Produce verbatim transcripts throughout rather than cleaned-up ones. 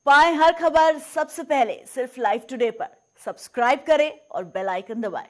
पाएं हर खबर सबसे पहले सिर्फ लाइव टुडे पर। सब्सक्राइब करें और बेल आइकन दबाएं।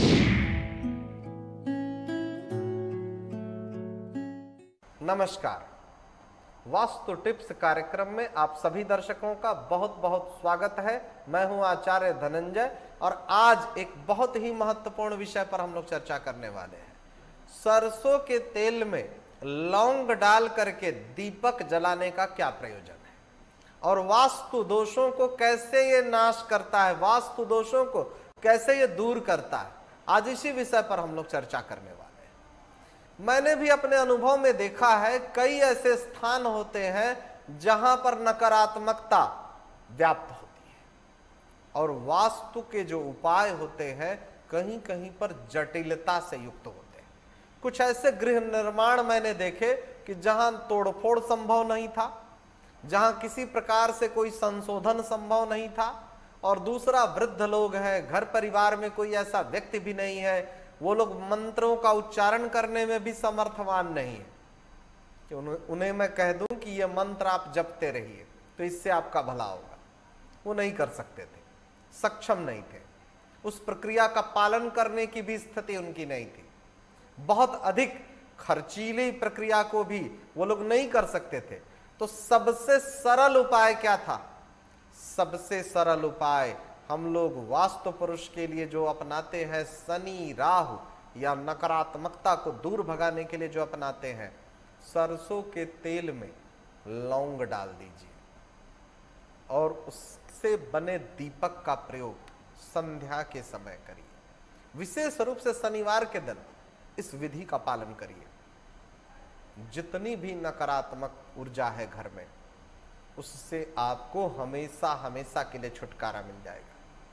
नमस्कार, वास्तु टिप्स कार्यक्रम में आप सभी दर्शकों का बहुत बहुत स्वागत है। मैं हूं आचार्य धनंजय और आज एक बहुत ही महत्वपूर्ण विषय पर हम लोग चर्चा करने वाले हैं। सरसों के तेल में लौंग डाल करके दीपक जलाने का क्या प्रयोजन है और वास्तु दोषों को कैसे ये नाश करता है, वास्तु दोषों को कैसे ये दूर करता है, आज इसी विषय पर हम लोग चर्चा करने वाले हैं। मैंने भी अपने अनुभव में देखा है, कई ऐसे स्थान होते हैं जहां पर नकारात्मकता व्याप्त होती है और वास्तु के जो उपाय होते हैं कहीं कहीं पर जटिलता से युक्त होते हैं। कुछ ऐसे गृह निर्माण मैंने देखे कि जहां तोड़फोड़ संभव नहीं था, जहां किसी प्रकार से कोई संशोधन संभव नहीं था, और दूसरा वृद्ध लोग हैं, घर परिवार में कोई ऐसा व्यक्ति भी नहीं है, वो लोग मंत्रों का उच्चारण करने में भी समर्थवान नहीं है कि उन्हें मैं कह दूं कि ये मंत्र आप जपते रहिए तो इससे आपका भला होगा। वो नहीं कर सकते थे, सक्षम नहीं थे, उस प्रक्रिया का पालन करने की भी स्थिति उनकी नहीं थी। बहुत अधिक खर्चीली प्रक्रिया को भी वो लोग नहीं कर सकते थे। तो सबसे सरल उपाय क्या था? सबसे सरल उपाय हम लोग वास्तु पुरुष के लिए जो अपनाते हैं, शनि राहु या नकारात्मकता को दूर भगाने के लिए जो अपनाते हैं, सरसों के तेल में लौंग डाल दीजिए और उससे बने दीपक का प्रयोग संध्या के समय करिए। विशेष रूप से शनिवार के दिन इस विधि का पालन करिए। जितनी भी नकारात्मक ऊर्जा है घर में, उससे आपको हमेशा हमेशा के लिए छुटकारा मिल जाएगा।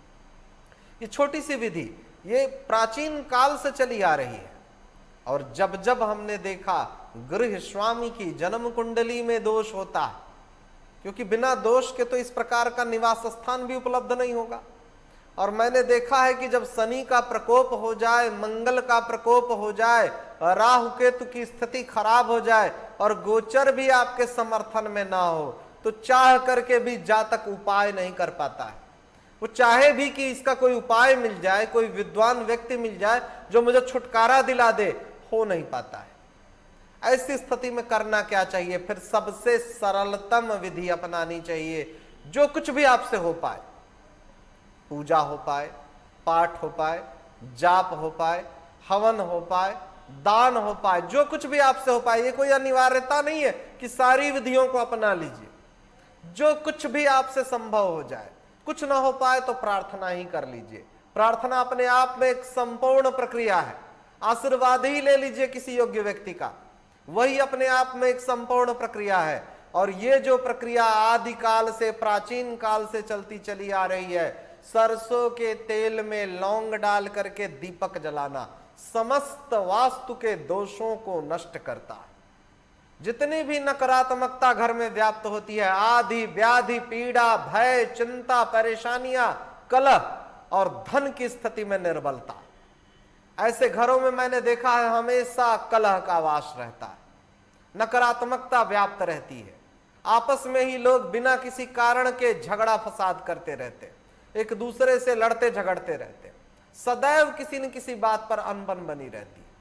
ये छोटी सी विधि ये प्राचीन काल से चली आ रही है और जब जब हमने देखा गृह स्वामी की जन्म कुंडली में दोष होता है, क्योंकि बिना दोष के तो इस प्रकार का निवास स्थान भी उपलब्ध नहीं होगा। और मैंने देखा है कि जब शनि का प्रकोप हो जाए, मंगल का प्रकोप हो जाए, राहु केतु की स्थिति खराब हो जाए और गोचर भी आपके समर्थन में ना हो, तो चाह करके भी जातक उपाय नहीं कर पाता है। वो चाहे भी कि इसका कोई उपाय मिल जाए, कोई विद्वान व्यक्ति मिल जाए जो मुझे छुटकारा दिला दे, हो नहीं पाता है। ऐसी स्थिति में करना क्या चाहिए? फिर सबसे सरलतम विधि अपनानी चाहिए। जो कुछ भी आपसे हो पाए, पूजा हो पाए, पाठ हो पाए, जाप हो पाए, हवन हो पाए, दान हो पाए, जो कुछ भी आपसे हो पाए, ये कोई अनिवार्यता नहीं है कि सारी विधियों को अपना लीजिए। जो कुछ भी आपसे संभव हो जाए, कुछ ना हो पाए तो प्रार्थना ही कर लीजिए। प्रार्थना अपने आप में एक संपूर्ण प्रक्रिया है। आशीर्वाद ही ले लीजिए किसी योग्य व्यक्ति का, वही अपने आप में एक संपूर्ण प्रक्रिया है। और ये जो प्रक्रिया आदिकाल से, प्राचीन काल से चलती चली आ रही है, सरसों के तेल में लौंग डाल करके दीपक जलाना समस्त वास्तु के दोषों को नष्ट करता है। जितनी भी नकारात्मकता घर में व्याप्त होती है, आदि व्याधि पीड़ा भय चिंता परेशानियां कलह और धन की स्थिति में निर्बलता, ऐसे घरों में मैंने देखा है हमेशा कलह का वास रहता है, नकारात्मकता व्याप्त रहती है। आपस में ही लोग बिना किसी कारण के झगड़ा फसाद करते रहते, एक दूसरे से लड़ते झगड़ते रहते, सदैव किसी न किसी बात पर अनबन बनी रहती है।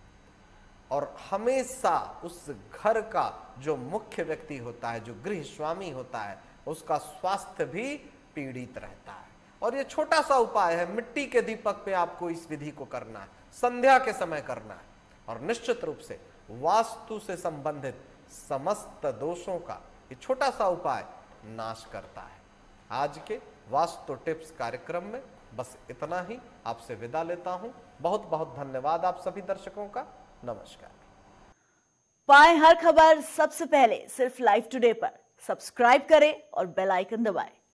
और हमेशा उस घर का जो मुख्य व्यक्ति होता है, जो गृह स्वामी होता है, उसका स्वास्थ्य भी पीड़ित रहता है। और ये छोटा सा उपाय है, मिट्टी के दीपक पे आपको इस विधि को करना है, संध्या के समय करना है, और निश्चित रूप से वास्तु से संबंधित समस्त दोषों का ये छोटा सा उपाय नाश करता है। आज के वास्तु टिप्स कार्यक्रम में बस इतना ही, आपसे विदा लेता हूं। बहुत बहुत धन्यवाद आप सभी दर्शकों का। नमस्कार। पाएं हर खबर सबसे पहले सिर्फ लाइव टुडे पर। सब्सक्राइब करें और बेल आइकन दबाएं।